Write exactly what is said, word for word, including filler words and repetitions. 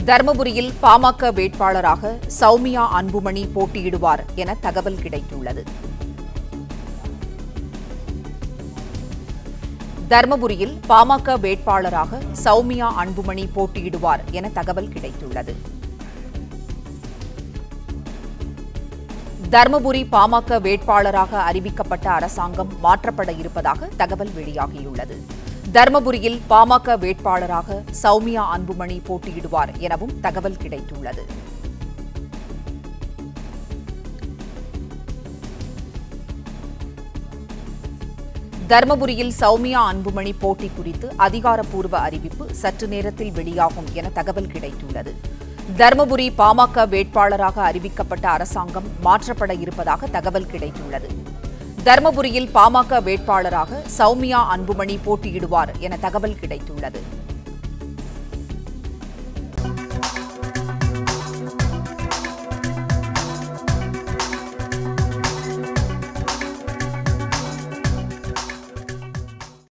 தர்மபுரியில் பாமக வேட்பாளராக சௌமியா அன்புமணி போட்டியிடுவார் என தகவல் கிடைத்துள்ளது. தர்மபுரியில் பாமக வேட்பாளராக சௌமியா அன்புமணி போட்டியிடுவார் என தகவல் கிடைத்துள்ளது. தர்மபுரி பாமக வேட்பாளராக அறிவிக்கப்பட்ட அரசாங்கம் மாற்றப்பட இருப்பதாக தகவல் வெளியாகியுள்ளது. தர்மபுரியில் பாமக வேட்பாளராக சௌமியா அன்புமணி போட்டியிடுவார் எனவும் தகவல் கிடைத்துள்ளது. தர்மபுரியில் சௌமியா அன்புமணி போட்டி குறித்து அதிகாரப்பூர்வ அறிவிப்பு சற்று நேரத்தில் வெளியாகும் என தகவல் கிடைத்துள்ளது. தர்மபுரி பாமக வேட்பாளராக அறிவிக்கப்பட்ட அரசாங்கம் மாற்றப்பட இருப்பதாக தகவல் கிடைத்துள்ளது. தர்மபுரியில் பாமக வேட்பாளராக சௌமியா அன்புமணி போட்டியிடுவார் என தகவல் கிடைத்துள்ளது.